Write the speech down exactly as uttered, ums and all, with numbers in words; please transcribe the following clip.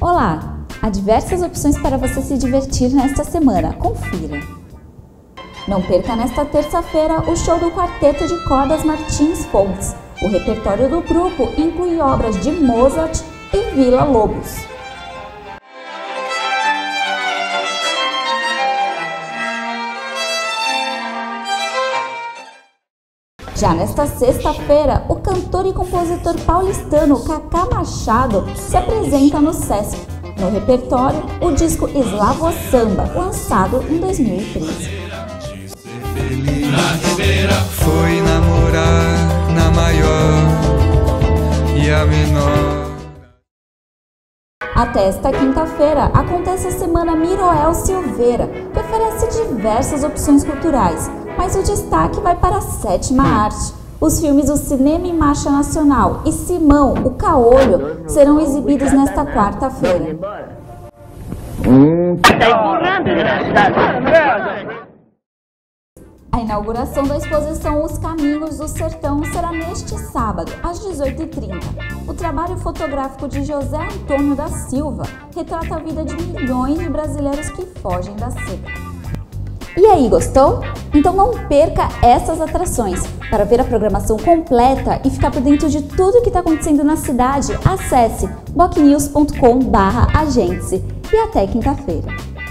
Olá! Há diversas opções para você se divertir nesta semana. Confira! Não perca nesta terça-feira o show do Quarteto de Cordas Martins Fontes. O repertório do grupo inclui obras de Mozart e Villa-Lobos. Já nesta sexta-feira, o cantor e compositor paulistano Cacá Machado se apresenta no Sesc. No repertório, o disco Eslavo Samba, lançado em dois mil e treze. Foi namorar na maior e a menor. Até esta quinta-feira acontece a Semana Miroel Silveira, que oferece diversas opções culturais, mas o destaque vai para a sétima arte. Os filmes O Cinema em Marcha Nacional e Simão, o Caolho, serão exibidos nesta quarta-feira. A inauguração da exposição Os Caminhos do Sertão será neste sábado, às dezoito e trinta. O trabalho fotográfico de José Antônio da Silva retrata a vida de milhões de brasileiros que fogem da seca. E aí, gostou? Então não perca essas atrações. Para ver a programação completa e ficar por dentro de tudo que está acontecendo na cidade, acesse bocnews ponto com barra agente-se. E até quinta-feira.